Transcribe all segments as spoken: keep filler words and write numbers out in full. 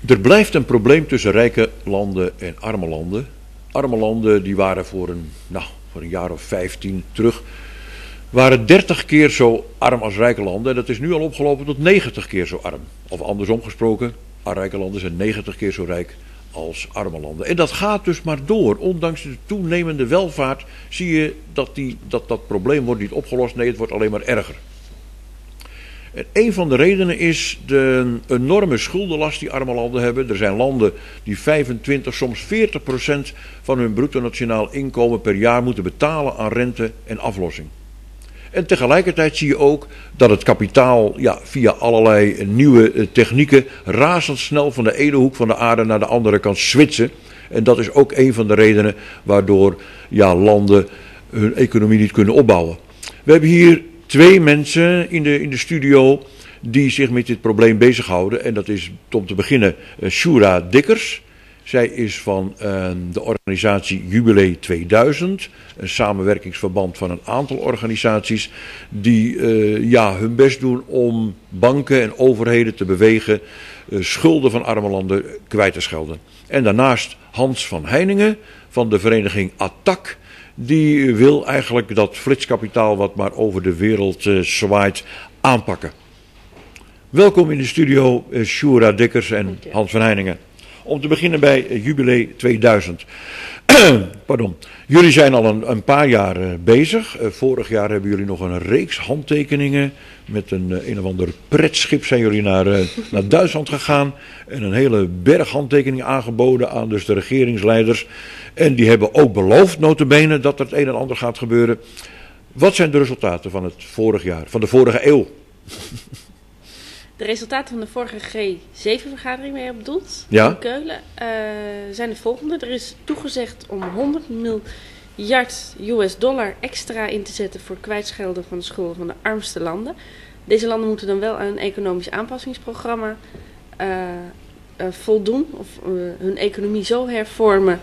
Er blijft een probleem tussen rijke landen en arme landen. Arme landen die waren voor een, nou, voor een jaar of vijftien terug, waren dertig keer zo arm als rijke landen. En dat is nu al opgelopen tot negentig keer zo arm. Of andersom gesproken, rijke landen zijn negentig keer zo rijk als arme landen. En dat gaat dus maar door. Ondanks de toenemende welvaart zie je dat die, dat, dat probleem wordt niet opgelost. Nee, het wordt alleen maar erger. En een van de redenen is de enorme schuldenlast die arme landen hebben. Er zijn landen die vijfentwintig, soms veertig procent van hun bruto nationaal inkomen per jaar moeten betalen aan rente en aflossing. En tegelijkertijd zie je ook dat het kapitaal ja, via allerlei nieuwe technieken razendsnel van de ene hoek van de aarde naar de andere kan switchen. En dat is ook een van de redenen waardoor ja, landen hun economie niet kunnen opbouwen. We hebben hier twee mensen in de, in de studio die zich met dit probleem bezighouden. En dat is om te beginnen uh, Shura Dikkers. Zij is van uh, de organisatie Jubilee tweeduizend. Een samenwerkingsverband van een aantal organisaties die uh, ja, hun best doen om banken en overheden te bewegen uh, schulden van arme landen kwijt te schelden. En daarnaast Hans van Heiningen van de vereniging Attac. Die wil eigenlijk dat flitskapitaal wat maar over de wereld uh, zwaait aanpakken. Welkom in de studio uh, Shura Dikkers en Hans van Heiningen. Om te beginnen bij uh, Jubilee tweeduizend. Pardon. Jullie zijn al een, een paar jaar uh, bezig. Uh, vorig jaar hebben jullie nog een reeks handtekeningen. Met een, uh, een of ander pretschip zijn jullie naar, uh, naar Duitsland gegaan. En een hele berg handtekeningen aangeboden aan dus de regeringsleiders. En die hebben ook beloofd, nota bene, dat er het een en ander gaat gebeuren. Wat zijn de resultaten van het vorig jaar, van de vorige eeuw? De resultaten van de vorige G zeven vergadering waar je op doelt, ja? in Keulen, uh, zijn de volgende. Er is toegezegd om honderd miljard U S dollar extra in te zetten voor kwijtschelden van de schulden van de armste landen. Deze landen moeten dan wel aan een economisch aanpassingsprogramma uh, uh, voldoen of uh, hun economie zo hervormen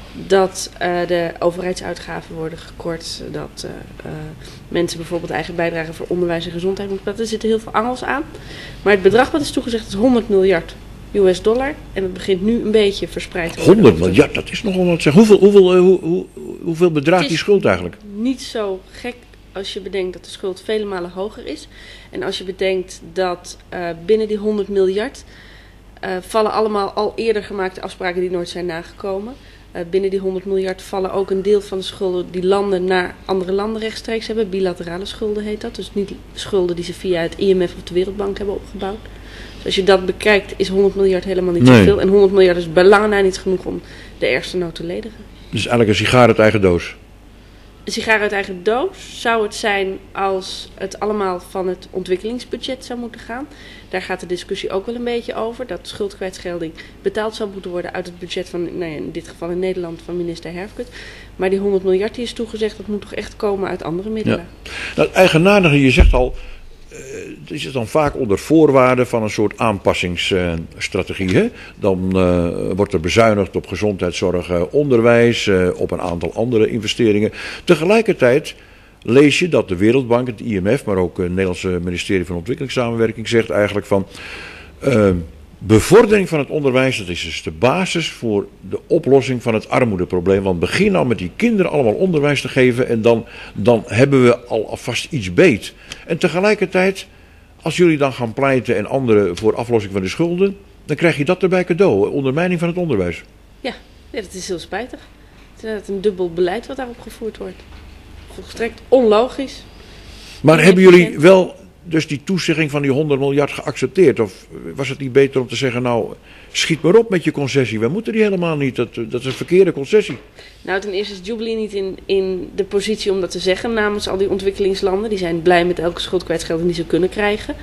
dat uh, de overheidsuitgaven worden gekort, zodat uh, uh, mensen bijvoorbeeld eigen bijdrage voor onderwijs en gezondheid moeten betalen. Er zitten heel veel angels aan. Maar het bedrag wat is toegezegd is honderd miljard U S dollar. En het begint nu een beetje verspreid te worden. honderd miljard, dat is nogal wat. Hoeveel, hoeveel, uh, hoe, hoe, hoeveel bedraagt die schuld eigenlijk? Niet zo gek als je bedenkt dat de schuld vele malen hoger is. En als je bedenkt dat uh, binnen die honderd miljard uh, vallen allemaal al eerder gemaakte afspraken die nooit zijn nagekomen. Uh, binnen die honderd miljard vallen ook een deel van de schulden die landen naar andere landen rechtstreeks hebben. Bilaterale schulden heet dat. Dus niet schulden die ze via het I M F of de Wereldbank hebben opgebouwd. Dus als je dat bekijkt is honderd miljard helemaal niet nee. zoveel. En honderd miljard is bijna niet genoeg om de ergste nood te ledigen. Dus eigenlijk een sigaar uit eigen doos. Een sigaar uit eigen doos zou het zijn als het allemaal van het ontwikkelingsbudget zou moeten gaan. Daar gaat de discussie ook wel een beetje over. Dat schuldkwijtschelding betaald zou moeten worden uit het budget van, nou ja, in dit geval in Nederland, van minister Herfkut. Maar die honderd miljard die is toegezegd, dat moet toch echt komen uit andere middelen. Ja. Nou, het eigenaardige, je zegt al, uh, het is dan vaak onder voorwaarden van een soort aanpassingsstrategie. Uh, dan uh, wordt er bezuinigd op gezondheidszorg, uh, onderwijs, uh, op een aantal andere investeringen. Tegelijkertijd lees je dat de Wereldbank, het I M F, maar ook het Nederlandse ministerie van Ontwikkelingssamenwerking zegt eigenlijk van uh, bevordering van het onderwijs, dat is dus de basis voor de oplossing van het armoedeprobleem. Want begin nou met die kinderen allemaal onderwijs te geven en dan, dan hebben we al alvast iets beet. En tegelijkertijd, als jullie dan gaan pleiten en anderen voor aflossing van de schulden, dan krijg je dat erbij cadeau, ondermijning van het onderwijs. Ja, ja, dat is heel spijtig. Het is inderdaad een dubbel beleid wat daarop gevoerd wordt. Volstrekt onlogisch. Maar hebben jullie wel dus die toezegging van die honderd miljard geaccepteerd? Of was het niet beter om te zeggen, nou, schiet maar op met je concessie. We moeten die helemaal niet. Dat, dat is een verkeerde concessie. Nou, ten eerste is Jubilee niet in, in de positie om dat te zeggen namens al die ontwikkelingslanden. Die zijn blij met elke schuldkwijtschelding die ze kunnen krijgen.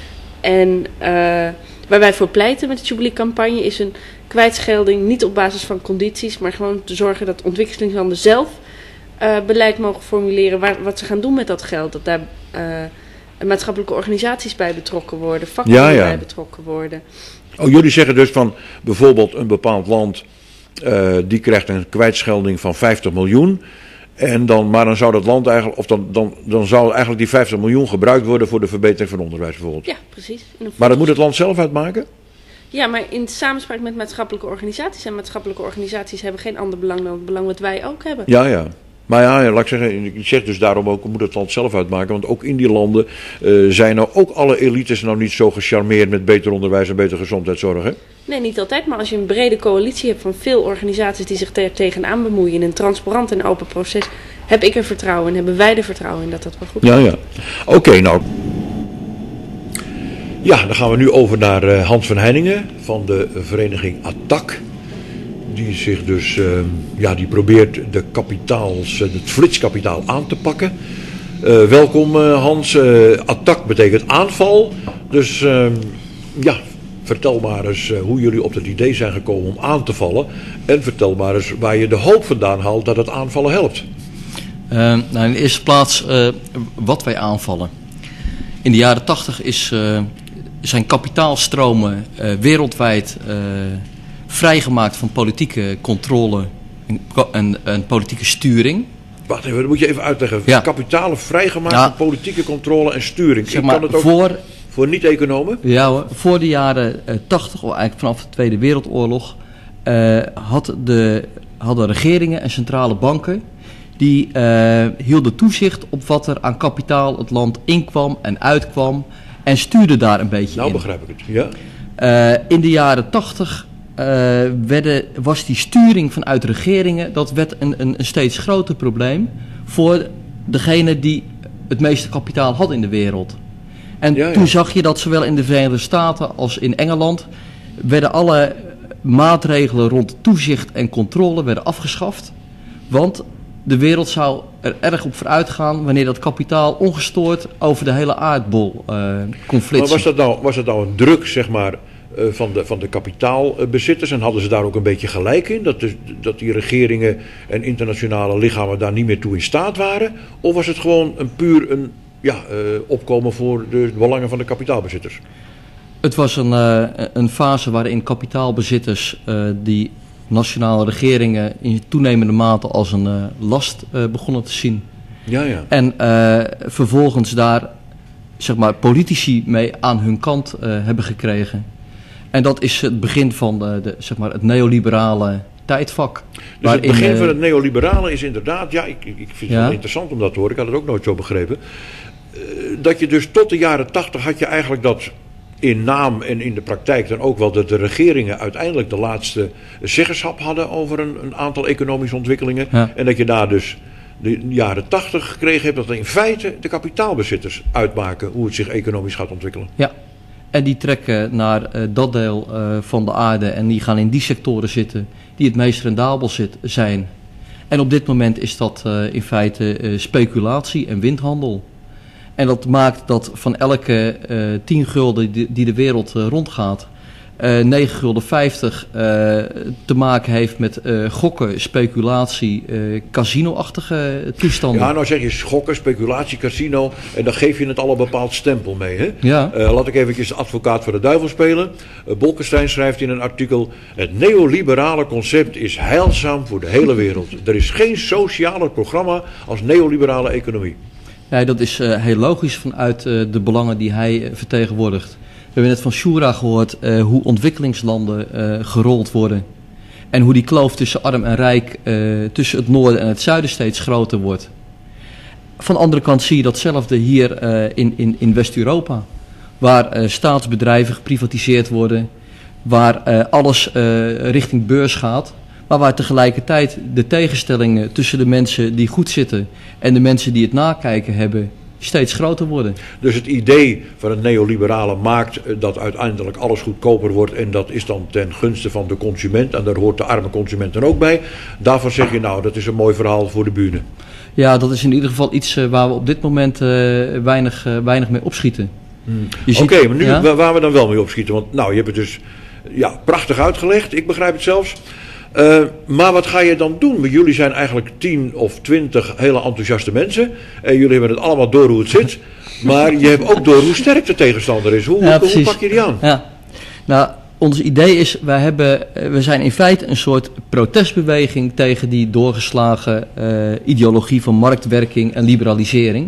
En uh, waar wij voor pleiten met de Jubilee-campagne is een kwijtschelding niet op basis van condities, maar gewoon te zorgen dat ontwikkelingslanden zelf Uh, beleid mogen formuleren waar, wat ze gaan doen met dat geld. Dat daar uh, maatschappelijke organisaties bij betrokken worden, vakbonden ja, ja. bij betrokken worden. Oh, jullie zeggen dus van bijvoorbeeld een bepaald land, uh, die krijgt een kwijtschelding van vijftig miljoen. En dan, maar dan zou dat land eigenlijk, of dan, dan, dan zou eigenlijk die vijftig miljoen gebruikt worden voor de verbetering van onderwijs bijvoorbeeld. Ja, precies. Maar dat moet het land zelf uitmaken? Ja, maar in samenspraak met maatschappelijke organisaties. En maatschappelijke organisaties hebben geen ander belang dan het belang wat wij ook hebben. Ja, ja. Maar ja, laat ik zeggen, ik zeg dus daarom ook, moet het land zelf uitmaken. Want ook in die landen uh, zijn nou ook alle elites nou niet zo gecharmeerd met beter onderwijs en betere gezondheidszorg, hè? Nee, niet altijd. Maar als je een brede coalitie hebt van veel organisaties die zich er tegenaan bemoeien in een transparant en open proces, heb ik er vertrouwen in, hebben wij er vertrouwen in dat dat wel goed Ja, gaat. ja. Oké, okay, nou. Ja, dan gaan we nu over naar uh, Hans van Heiningen van de vereniging ATTAC. Die zich dus, uh, ja, die probeert de kapitaals, het flitskapitaal aan te pakken. Uh, welkom uh, Hans. Uh, ATTAC betekent aanval. Dus uh, ja, vertel maar eens uh, hoe jullie op het idee zijn gekomen om aan te vallen. En vertel maar eens waar je de hoop vandaan haalt dat het aanvallen helpt. Uh, nou, in de eerste plaats uh, wat wij aanvallen. In de jaren tachtig is, uh, zijn kapitaalstromen uh, wereldwijd uh, vrijgemaakt van politieke controle en, en, en politieke sturing. Wacht even, dat moet je even uitleggen. Ja. Kapitalen vrijgemaakt Ja. van politieke controle en sturing. Zeg Ik maar, kan het ook voor, voor niet-economen. ja, hoor, voor de jaren uh, tachtig, of eigenlijk vanaf de Tweede Wereldoorlog, uh, had de, hadden regeringen en centrale banken die uh, hielden toezicht op wat er aan kapitaal het land inkwam en uitkwam en stuurden daar een beetje Nou in. begrijp ik het, ja. Uh, in de jaren tachtig uh, werden, was die sturing vanuit regeringen, dat werd een, een, een steeds groter probleem voor degene die het meeste kapitaal had in de wereld. En Ja, ja. toen zag je dat zowel in de Verenigde Staten als in Engeland werden alle maatregelen rond toezicht en controle werden afgeschaft. Want de wereld zou er erg op vooruit gaan wanneer dat kapitaal ongestoord over de hele aardbol uh, kon flitsen. Maar was dat nou, was dat nou een druk, zeg maar, uh, van, de, van de kapitaalbezitters? En hadden ze daar ook een beetje gelijk in? Dat, de, dat die regeringen en internationale lichamen daar niet meer toe in staat waren? Of was het gewoon een puur een ja, uh, opkomen voor de belangen van de kapitaalbezitters? Het was een, uh, een fase waarin kapitaalbezitters uh, die nationale regeringen in toenemende mate als een uh, last uh, begonnen te zien. Ja, ja. En uh, vervolgens daar, zeg maar, politici mee aan hun kant uh, hebben gekregen. En dat is het begin van de, de, zeg maar, het neoliberale tijdvak. Dus het begin uh, van het neoliberale is inderdaad, ja, ik, ik vind het Ja. wel interessant om dat te horen, ik had het ook nooit zo begrepen. Uh, dat je dus tot de jaren tachtig had je eigenlijk dat in naam en in de praktijk dan ook wel dat de regeringen uiteindelijk de laatste zeggenschap hadden over een, een aantal economische ontwikkelingen. Ja. En dat je daar dus de jaren tachtig gekregen hebt dat in feite de kapitaalbezitters uitmaken hoe het zich economisch gaat ontwikkelen. Ja, en die trekken naar uh, dat deel uh, van de aarde en die gaan in die sectoren zitten die het meest rendabel zit, zijn. En op dit moment is dat uh, in feite uh, speculatie en windhandel. En dat maakt dat van elke uh, tien gulden die, die de wereld uh, rondgaat, uh, negen gulden vijftig uh, te maken heeft met uh, gokken, speculatie, uh, casino-achtige toestanden. Ja, nou zeg je schokken, speculatie, casino en dan geef je het al een bepaald stempel mee. Hè? Ja. Uh, laat ik eventjes de advocaat voor de duivel spelen. Uh, Bolkestein schrijft in een artikel: het neoliberale concept is heilzaam voor de hele wereld. Er is geen socialer programma als neoliberale economie. Nee, dat is uh, heel logisch vanuit uh, de belangen die hij uh, vertegenwoordigt. We hebben net van Shura gehoord uh, hoe ontwikkelingslanden uh, gerold worden. En hoe die kloof tussen arm en rijk, uh, tussen het noorden en het zuiden steeds groter wordt. Van de andere kant zie je datzelfde hier uh, in, in, in West-Europa. Waar uh, staatsbedrijven geprivatiseerd worden. Waar uh, alles uh, richting beurs gaat. Maar waar tegelijkertijd de tegenstellingen tussen de mensen die goed zitten en de mensen die het nakijken hebben steeds groter worden. Dus het idee van het neoliberale maakt dat uiteindelijk alles goedkoper wordt en dat is dan ten gunste van de consument en daar hoort de arme consument dan ook bij. Daarvan zeg je nou, dat is een mooi verhaal voor de bühne. Ja, dat is in ieder geval iets uh, waar we op dit moment uh, weinig, uh, weinig mee opschieten. Hmm. Oké, okay, maar nu ja? waar, waar we dan wel mee opschieten, want nou, je hebt het dus ja, prachtig uitgelegd, ik begrijp het zelfs. Uh, maar wat ga je dan doen? Jullie zijn eigenlijk tien of twintig hele enthousiaste mensen. En jullie hebben het allemaal door hoe het zit. Maar je hebt ook door hoe sterk de tegenstander is. Hoe, ja, hoe, hoe pak je die aan? Ja. Nou, ons idee is, wij hebben, we zijn in feite een soort protestbeweging tegen die doorgeslagen uh, ideologie van marktwerking en liberalisering.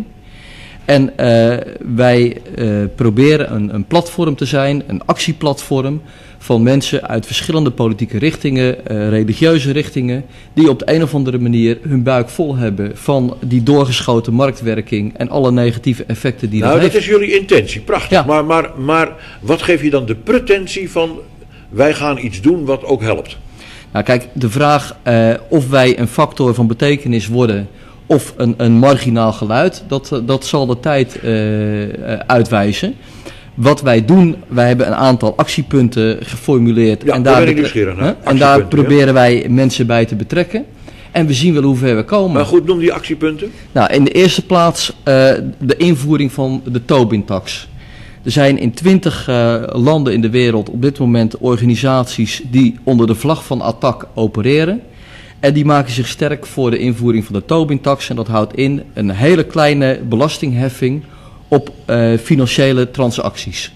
En uh, wij uh, proberen een, een platform te zijn, een actieplatform, van mensen uit verschillende politieke richtingen, uh, religieuze richtingen, die op de een of andere manier hun buik vol hebben van die doorgeschoten marktwerking en alle negatieve effecten die nou, dat, dat heeft. is jullie intentie, prachtig. Ja. Maar, maar, maar wat geef je dan de pretentie van wij gaan iets doen wat ook helpt? Nou kijk, de vraag uh, of wij een factor van betekenis worden of een, een marginaal geluid, dat, dat zal de tijd uh, uh, uitwijzen. Wat wij doen, wij hebben een aantal actiepunten geformuleerd. Ja, en daar daar, ben ik nieuwsgierig naar. en daar proberen ja. wij mensen bij te betrekken. En we zien wel hoe ver we komen. Maar goed, noem die actiepunten. Nou, in de eerste plaats uh, de invoering van de Tobin-tax. Er zijn in twintig uh, landen in de wereld op dit moment organisaties die onder de vlag van A T T A C opereren. En die maken zich sterk voor de invoering van de Tobin-tax. En dat houdt in een hele kleine belastingheffing op uh, financiële transacties.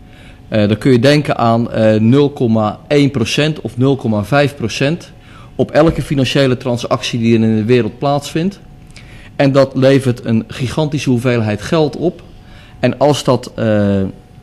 Uh, dan kun je denken aan uh, nul komma één procent of nul komma vijf procent op elke financiële transactie die er in de wereld plaatsvindt. En dat levert een gigantische hoeveelheid geld op. En als, dat, uh,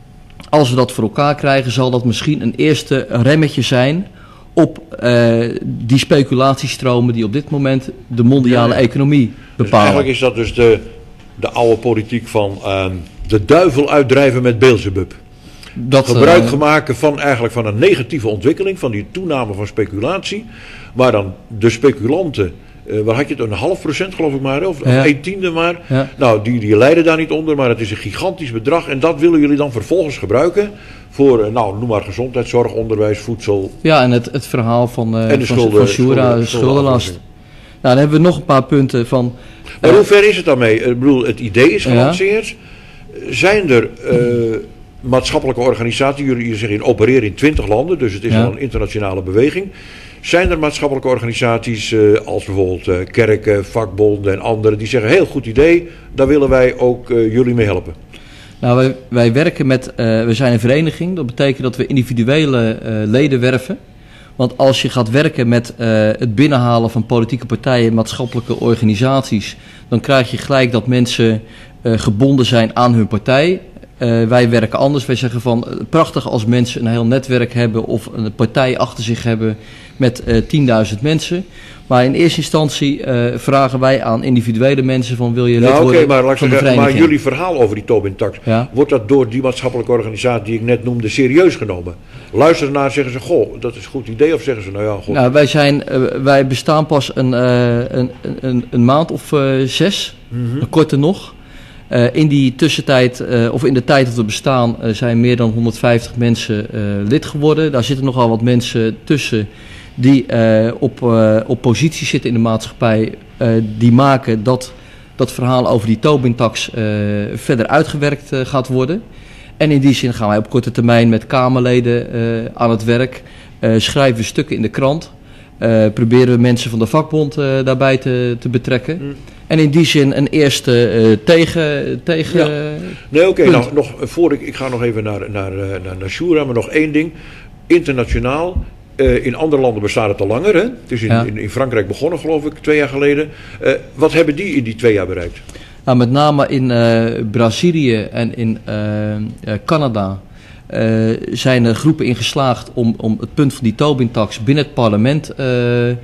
als we dat voor elkaar krijgen, zal dat misschien een eerste remmetje zijn op uh, die speculatiestromen die op dit moment de mondiale ja, ja. economie bepalen. Dus eigenlijk is dat dus de, de oude politiek van uh, de duivel uitdrijven met Beelzebub. Dat, Gebruik uh, maken van, eigenlijk van een negatieve ontwikkeling, van die toename van speculatie, waar dan de speculanten, uh, waar had je het, een half procent geloof ik maar, of, ja. of een tiende maar, ja. nou die, die lijden daar niet onder, maar het is een gigantisch bedrag en dat willen jullie dan vervolgens gebruiken voor, uh, nou noem maar gezondheidszorg, onderwijs, voedsel. Ja, en het, het verhaal van, uh, en de van, schulden, van Shura, schulden, schuldenlast. Nou, dan hebben we nog een paar punten van. Maar uh, hoe ver is het daarmee? Ik bedoel, het idee is gelanceerd. Ja. Zijn er uh, maatschappelijke organisaties, jullie zeggen in opereren in twintig landen, dus het is ja. al een internationale beweging. Zijn er maatschappelijke organisaties uh, als bijvoorbeeld uh, kerken, vakbonden en anderen die zeggen heel goed idee, daar willen wij ook uh, jullie mee helpen? Nou, wij, wij werken met, uh, we zijn een vereniging, dat betekent dat we individuele uh, leden werven. Want als je gaat werken met uh, het binnenhalen van politieke partijen, maatschappelijke organisaties, dan krijg je gelijk dat mensen uh, gebonden zijn aan hun partij. Uh, wij werken anders. Wij zeggen van uh, prachtig als mensen een heel netwerk hebben of een partij achter zich hebben met uh, tienduizend mensen. Maar in eerste instantie uh, vragen wij aan individuele mensen van wil je lid nou, worden okay, maar, van de zeggen, vereniging. maar jullie verhaal over die Tobin-tax, ja? wordt dat door die maatschappelijke organisatie die ik net noemde serieus genomen? Luisteren naar zeggen ze, goh, dat is een goed idee, of zeggen ze, nou ja, goh. Nou, wij, zijn, uh, wij bestaan pas een, uh, een, een, een maand of uh, zes, mm-hmm. een korte nog. Uh, in die tussentijd, uh, of in de tijd dat we bestaan, uh, zijn meer dan honderdvijftig mensen uh, lid geworden. Daar zitten nogal wat mensen tussen die uh, op, uh, op positie zitten in de maatschappij. Uh, die maken dat dat verhaal over die Tobin-tax uh, verder uitgewerkt uh, gaat worden. En in die zin gaan wij op korte termijn met Kamerleden uh, aan het werk. Uh, schrijven we stukken in de krant. Uh, proberen we mensen van de vakbond uh, daarbij te, te betrekken. Mm. En in die zin een eerste uh, tegen... tegen ja. Nee, oké. Okay, nou, nog, voor ik, ik ga nog even naar, naar, naar, naar Shura, maar nog één ding. Internationaal, uh, in andere landen bestaat het al langer. Hè? Het is in, ja. in, in Frankrijk begonnen, geloof ik, twee jaar geleden. Uh, wat hebben die in die twee jaar bereikt? Nou, met name in uh, Brazilië en in uh, uh, Canada uh, zijn er groepen in geslaagd om, om het punt van die Tobin-tax binnen het parlement uh, uh,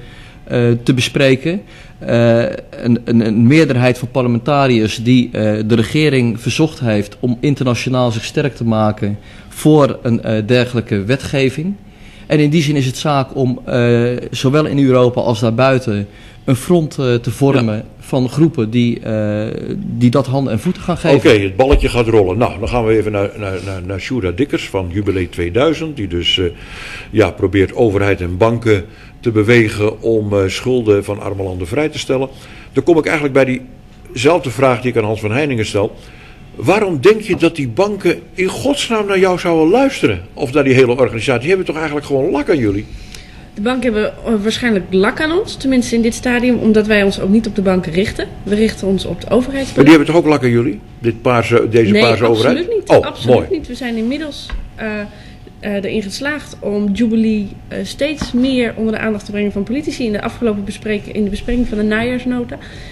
te bespreken. Uh, een, een, een meerderheid van parlementariërs die uh, de regering verzocht heeft om internationaal zich sterk te maken voor een uh, dergelijke wetgeving. En in die zin is het zaak om uh, zowel in Europa als daarbuiten een front uh, te vormen ja. van groepen die, uh, die dat handen en voeten gaan geven. Oké, okay, het balletje gaat rollen. Nou, dan gaan we even naar, naar, naar, naar Shura Dikkers van Jubilee tweeduizend. Die dus uh, ja, probeert overheid en banken te bewegen om uh, schulden van arme landen vrij te stellen. Dan kom ik eigenlijk bij diezelfde vraag die ik aan Hans van Heiningen stel. Waarom denk je dat die banken in godsnaam naar jou zouden luisteren? Of naar die hele organisatie? Die hebben toch eigenlijk gewoon lak aan jullie? De banken hebben waarschijnlijk lak aan ons, tenminste in dit stadium, omdat wij ons ook niet op de banken richten. We richten ons op de overheid. Maar die hebben toch ook lak aan jullie? Dit paarse, deze nee, paarse overheid? Nee, absoluut niet. Oh, absoluut mooi. niet. We zijn inmiddels uh, uh, erin geslaagd om Jubilee uh, steeds meer onder de aandacht te brengen van politici. In de afgelopen bespreking, in de bespreking van de najaarsnota,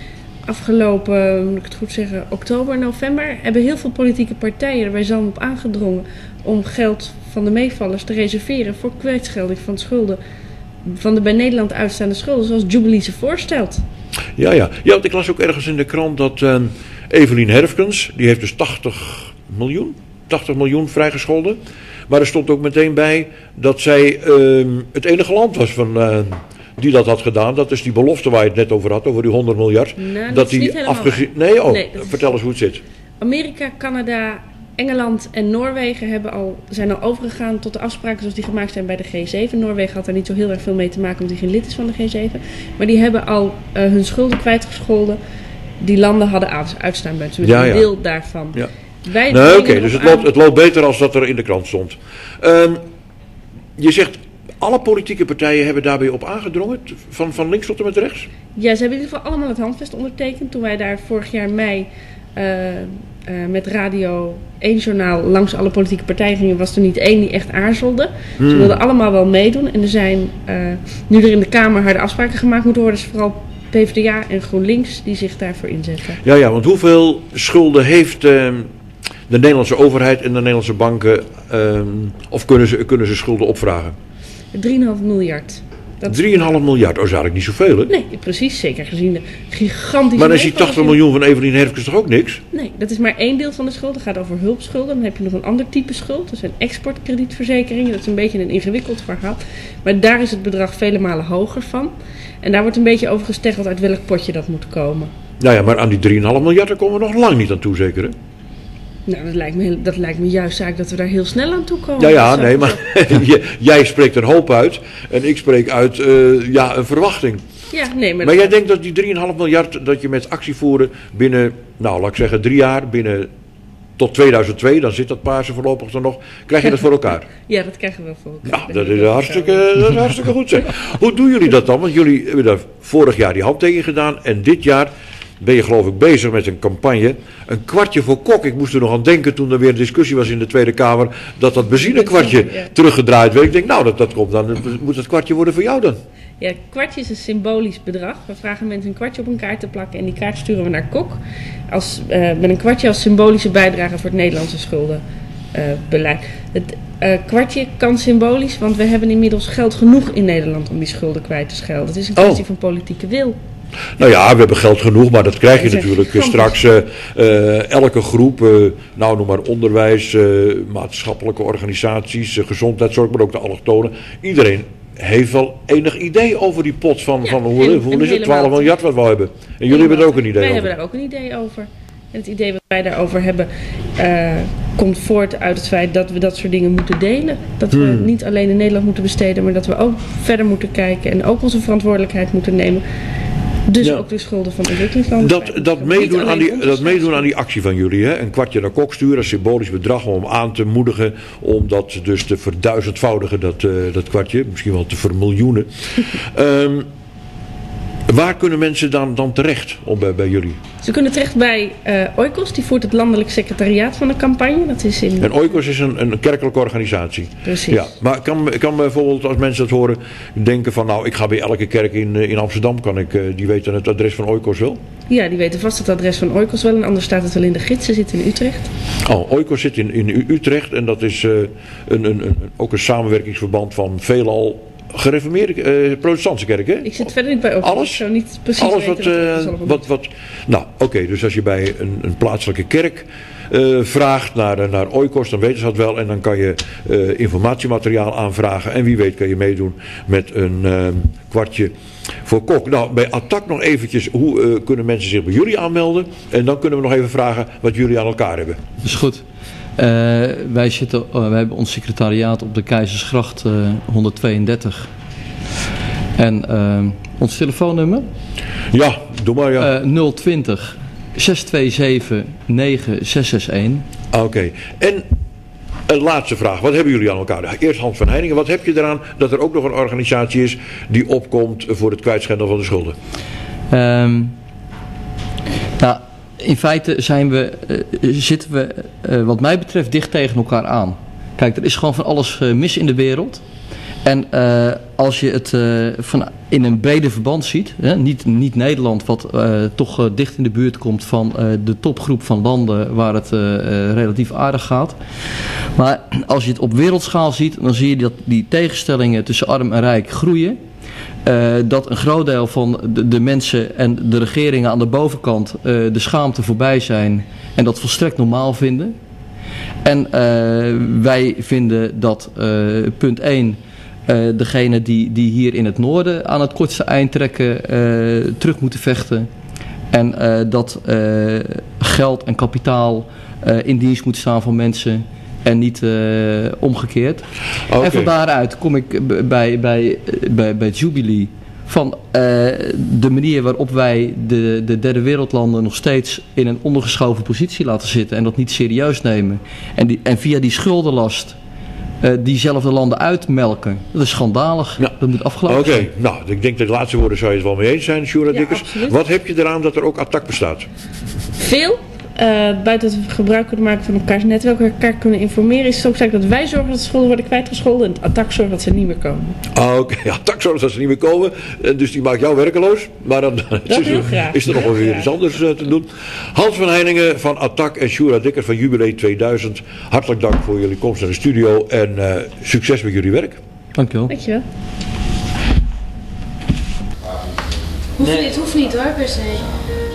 afgelopen, moet ik het goed zeggen, oktober, november, hebben heel veel politieke partijen er bij Zalm op aangedrongen om geld van de meevallers te reserveren voor kwijtschelding van schulden, van de bij Nederland uitstaande schulden, zoals Jubilee ze voorstelt. Ja, ja. Ja, want ik las ook ergens in de krant dat uh, Evelien Herfkens, die heeft dus tachtig miljoen, tachtig miljoen vrijgescholden. Maar er stond ook meteen bij dat zij uh, het enige land was van, uh, die dat had gedaan. Dat is die belofte waar je het net over had, over die honderd miljard. Nou, dat, dat is die niet afgezien. Nee, oh, nee, vertel eens hoe het zit. Amerika, Canada, Engeland en Noorwegen hebben al, zijn al overgegaan tot de afspraken zoals die gemaakt zijn bij de G zeven. Noorwegen had daar niet zo heel erg veel mee te maken omdat hij geen lid is van de G zeven. Maar die hebben al uh, hun schulden kwijtgescholden. Die landen hadden uitstaan bij dus ja, een deel ja. daarvan. Ja. Nee, oké, okay, dus het loopt, het loopt beter als dat er in de krant stond. Um, je zegt, alle politieke partijen hebben daarbij op aangedrongen, van, van links tot en met rechts? Ja, ze hebben in ieder geval allemaal het handvest ondertekend. Toen wij daar vorig jaar mei uh, uh, met Radio één Journaal langs alle politieke partijen gingen, was er niet één die echt aarzelde. Hmm. Ze wilden allemaal wel meedoen. En er zijn, uh, nu er in de Kamer harde afspraken gemaakt moeten worden, is vooral P v d A en GroenLinks die zich daarvoor inzetten. Ja, ja, want hoeveel schulden heeft uh, de Nederlandse overheid en de Nederlandse banken, uh, of kunnen ze, kunnen ze schulden opvragen? drie komma vijf miljard. drie komma vijf miljard, oh, is eigenlijk niet zoveel, hè? Nee, precies, zeker gezien de gigantische... Maar dan is die tachtig miljoen van Evelien Herfkens toch ook niks? Nee, dat is maar één deel van de schuld. Dat gaat over hulpschulden. Dan heb je nog een ander type schuld. Dat zijn exportkredietverzekeringen. Dat is een beetje een ingewikkeld verhaal. Maar daar is het bedrag vele malen hoger van. En daar wordt een beetje over gesteggeld uit welk potje dat moet komen. Nou ja, maar aan die drie komma vijf miljard daar komen we nog lang niet aan toe, zeker, hè? Nou, dat lijkt, me, dat lijkt me juist zaak dat we daar heel snel aan toe komen. Ja, ja, nee, maar jij spreekt een hoop uit en ik spreek uit uh, ja, een verwachting. Ja, nee, maar maar jij denkt dat die drie komma vijf miljard, dat je met actie voeren binnen, nou, laat ik zeggen, drie jaar, binnen tot tweeduizend twee, dan zit dat paarse voorlopig er nog, krijg je dat voor elkaar? Ja, dat krijgen we voor elkaar. Nou, dat is hartstikke, dat is hartstikke goed, zeg. Hoe doen jullie dat dan? Want jullie hebben daar vorig jaar die handtekening gedaan en dit jaar ben je geloof ik bezig met een campagne. Een kwartje voor Kok. Ik moest er nog aan denken toen er weer discussie was in de Tweede Kamer, dat dat benzinekwartje ja. teruggedraaid werd. Ik denk, nou, dat, dat komt dan. Moet dat kwartje worden voor jou dan? Ja, kwartje is een symbolisch bedrag. We vragen mensen een kwartje op een kaart te plakken en die kaart sturen we naar Kok. Als, uh, met een kwartje als symbolische bijdrage voor het Nederlandse schuldenbeleid. Uh, het uh, kwartje kan symbolisch, want we hebben inmiddels geld genoeg in Nederland om die schulden kwijt te schelden. Het is een kwestie oh. van politieke wil. Nou ja, we hebben geld genoeg, maar dat krijg je natuurlijk straks. Uh, uh, elke groep, uh, nou noem maar onderwijs, uh, maatschappelijke organisaties, uh, gezondheidszorg, maar ook de allochtonen. Iedereen heeft wel enig idee over die pot van, ja, van hoe, en, hoe en is het, twaalf miljard wat we hebben. En jullie hebben er ook een idee wij over. Wij hebben daar ook een idee over. En het idee wat wij daarover hebben uh, komt voort uit het feit dat we dat soort dingen moeten delen. Dat we hmm. niet alleen in Nederland moeten besteden, maar dat we ook verder moeten kijken en ook onze verantwoordelijkheid moeten nemen. Dus ja. ook de schulden van ontwikkelingslanden. Dat, dat, meedoen aan die, dat meedoen aan die actie van jullie, hè? Een kwartje naar Kok sturen, een symbolisch bedrag om aan te moedigen, om dat dus te verduizendvoudigen, dat, uh, dat kwartje, misschien wel te vermiljoenen. um, Waar kunnen mensen dan, dan terecht om bij, bij jullie? Ze kunnen terecht bij uh, Oikos, die voert het landelijk secretariaat van de campagne. Dat is in... En Oikos is een, een kerkelijke organisatie. Precies. Ja, maar kan, kan bijvoorbeeld als mensen dat horen denken van nou ik ga bij elke kerk in, in Amsterdam, kan ik, die weten het adres van Oikos wel? Ja, die weten vast het adres van Oikos wel en anders staat het wel in de gids. Ze zitten in Utrecht. Oh, Oikos zit in, in Utrecht en dat is uh, een, een, een, ook een samenwerkingsverband van veelal gereformeerde uh, protestantse kerk, hè? Ik zit verder niet bij Oikos. Alles? Ik zou niet precies alles weten wat, uh, wat, wat... Nou, oké, okay, dus als je bij een, een plaatselijke kerk uh, vraagt naar, naar Oikos, dan weten ze dat wel. En dan kan je uh, informatiemateriaal aanvragen. En wie weet kan je meedoen met een uh, kwartje voor Kok. Nou, bij Attac nog eventjes, hoe uh, kunnen mensen zich bij jullie aanmelden? En dan kunnen we nog even vragen wat jullie aan elkaar hebben. Dat is goed. Uh, wij, zitten, uh, wij hebben ons secretariaat op de Keizersgracht uh, honderdtweeëndertig. En uh, ons telefoonnummer? Ja, doe maar ja. Uh, nul twintig, zes twee zeven, negen zes zes een. Oké. Okay. En een laatste vraag. Wat hebben jullie aan elkaar? Eerst Hans van Heiningen. Wat heb je eraan dat er ook nog een organisatie is die opkomt voor het kwijtschelden van de schulden? Um, nou... In feite zijn we, uh, zitten we uh, wat mij betreft dicht tegen elkaar aan. Kijk, er is gewoon van alles uh, mis in de wereld. En uh, als je het uh, van in een breder verband ziet, hè, niet, niet Nederland wat uh, toch uh, dicht in de buurt komt van uh, de topgroep van landen waar het uh, uh, relatief aardig gaat. Maar als je het op wereldschaal ziet, dan zie je dat die tegenstellingen tussen arm en rijk groeien. Uh, dat een groot deel van de, de mensen en de regeringen aan de bovenkant uh, de schaamte voorbij zijn en dat volstrekt normaal vinden. En uh, wij vinden dat uh, punt één, uh, degene die, die hier in het noorden aan het kortste eind trekken, uh, terug moeten vechten. En uh, dat uh, geld en kapitaal uh, in dienst moet staan van mensen en niet uh, omgekeerd. Okay. En van daaruit kom ik bij, bij, bij, bij Jubilee van uh, de manier waarop wij de, de derde wereldlanden nog steeds in een ondergeschoven positie laten zitten en dat niet serieus nemen. En, die, en via die schuldenlast uh, diezelfde landen uitmelken. Dat is schandalig. Ja. Dat moet afgelopen okay. zijn. Oké, nou, ik denk dat de laatste woorden zou je het wel mee eens zijn, Shura ja, Dikkers. Absoluut. Wat heb je eraan dat er ook ATTAC bestaat? Veel. Uh, buiten het gebruik kunnen maken van elkaars netwerken, elkaar kunnen informeren, is het ook zaak dat wij zorgen dat de schulden worden kwijtgescholden en het ATTAC zorgt dat ze niet meer komen. Ah, oké. Okay. ATTAC zorgt dat ze niet meer komen, dus die maakt jou werkeloos. Maar dan dat is, er, is er nog wel weer iets anders uh, te doen. Hans van Heiningen van ATTAC en Shura Dikkers van Jubilee tweeduizend. Hartelijk dank voor jullie komst naar de studio en uh, succes met jullie werk. Dankjewel. Dankjewel. Hoeft niet, hoeft niet hoor, per se.